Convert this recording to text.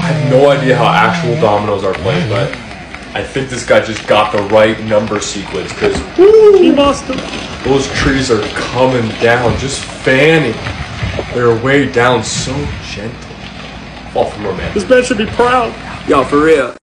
have no idea how actual dominoes are played, but I think this guy just got the right number sequence because he must have. Those trees are coming down, just fanning their way down so gentle. Fall from romance. This man should be proud. Yo, for real.